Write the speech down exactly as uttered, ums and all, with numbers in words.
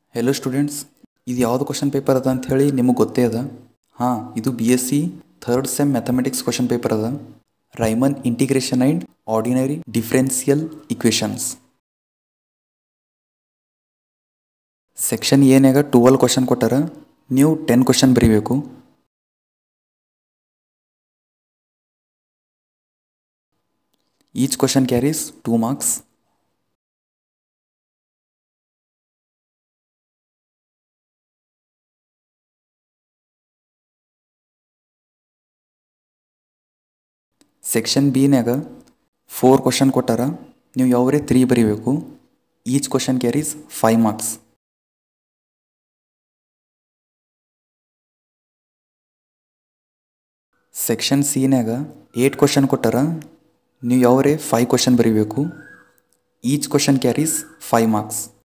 Hello students, ಇದು ಯಾವುದು question paper ಅದ ಅಂತ ಹೇಳಿ ನಿಮಗೆ ಗೊತ್ತೇ ಅದ. ಹಾಂ, ಇದು B S C third sem mathematics question paper ಅದ. Riemann integration and ordinary differential equations. Section ಏನಾಗ ಟ್ವೆಲ್ ಕ್ವಶನ್ ಕೊಟ್ಟಾರ. ನೀವು ಟೆನ್ ಕ್ವಶನ್ ಬರೀಬೇಕು. Each question carries two marks. Section ಬಿನ್ಯಾಗ ಫೋರ್ ಕ್ವಶನ್ ಕೊಟ್ಟಾರ. ನೀವು ಯಾವ್ರೇ ತ್ರೀ ಬರೀಬೇಕು. Each question carries five marks. Section ಸಿನ್ಯಾಗ ಏಟ್ ಕ್ವಶನ್ ಕೊಟ್ಟಾರ. ನೀವು ಯಾವ್ರೇ ಫೈವ್ ಕ್ವಶನ್ ಬರೀಬೇಕು. Each question carries five marks.